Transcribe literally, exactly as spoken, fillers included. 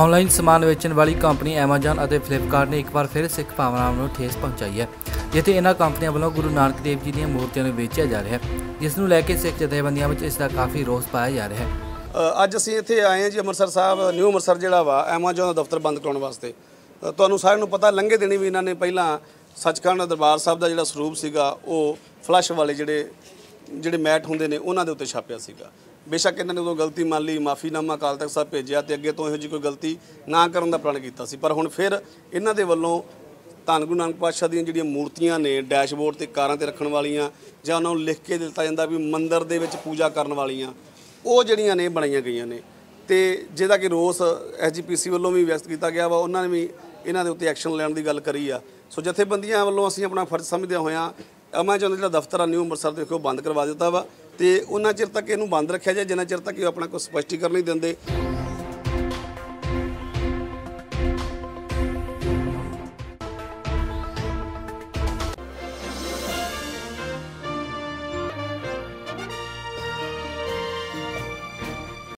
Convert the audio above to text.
Online समान वेचण वाली company Amazon और फ्लिपकार्ट ने एक बार फिर सिख भावनावां नूं ठेस पहुंचाई है, जिथे इन्हां कंपनियों वालों गुरु नानक देव जी दी मूर्तियों नूं वेचिया जा रहा है, जिस नूं लैके सिख जथेबंदियां विच इसका काफ़ी रोस पाया जा रहा है। अज असीं इत्थे आए हैं जी अंमृतसर साहब न्यू अंमृतसर जिहड़ा वा एमेजॉन दा दफ्तर बंद कराउण वास्ते। तुहानूं सारिਆਂ ਨੂੰ पता लंघे दिनी भी इन्हां ने पहिलां सचखंड दरबार साहब दा जिहड़ा सरੂਪ सीगा ਉਹ फ्लश वाले जिहड़े ਜਿਹੜੇ मैट ਹੁੰਦੇ ਨੇ ਉਹਨਾਂ ਦੇ ਉੱਤੇ ਛਾਪਿਆ ਸੀਗਾ। बेशक इन्होंने उदों गलती मान ली, माफ़ीनामा अकाल तख्त साहब भेजा तो अगे तो यहो जी कोई गलती ना करने का प्रण किया सी, पर हुण फिर इन्हां दे वल्लों धन गुरु नानक पातशाह दी जिहड़ियां मूर्तियां ने डैशबोर्ड ते कारां ते रखण वालियां जां उन्हां नूं लिख के दिता जांदा भी मंदिर दे विच पूजा करन वालियां ਉਹ ਜਿਹੜੀਆਂ ਨੇ ਬਣਾਈਆਂ ਗਈਆਂ ਨੇ ਤੇ ਜਿਹਦਾ ਕਿ ਰੋਸ ਐਸ ਜੀ ਪੀ ਸੀ ਵੱਲੋਂ ਵੀ ਵਿਅਕਤ ਕੀਤਾ ਗਿਆ ਵਾ। ਉਹਨਾਂ ਨੇ ਵੀ ਇਹਨਾਂ ਦੇ ਉੱਤੇ ਐਕਸ਼ਨ ਲੈਣ ਦੀ ਗੱਲ ਕਰੀ ਆ। ਸੋ ਜਥੇਬੰਦੀਆਂ ਵੱਲੋਂ ਅਸੀਂ ਆਪਣਾ ਫਰਜ਼ ਸਮਝਦੇ ਹੋਇਆਂ ਐਮਾਜੋਨ ਦਾ ਜਿਹੜਾ ਦਫ਼ਤਰ ਆ ਨਿਊ ਅੰਮ੍ਰਿਤਸਰ ਦੇ ਉਹ ਬੰਦ ਕਰਵਾ ਦਿੱਤਾ ਵਾ ਤੇ ਉਹਨਾਂ ਚਿਰ ਤੱਕ ਇਹਨੂੰ ਬੰਦ ਰੱਖਿਆ ਜਾਏ ਜਿੰਨਾ ਚਿਰ ਤੱਕ ਇਹ ਆਪਣਾ ਕੋਈ ਸਪਸ਼ਟੀਕਰਨ ਨਹੀਂ ਦਿੰਦੇ।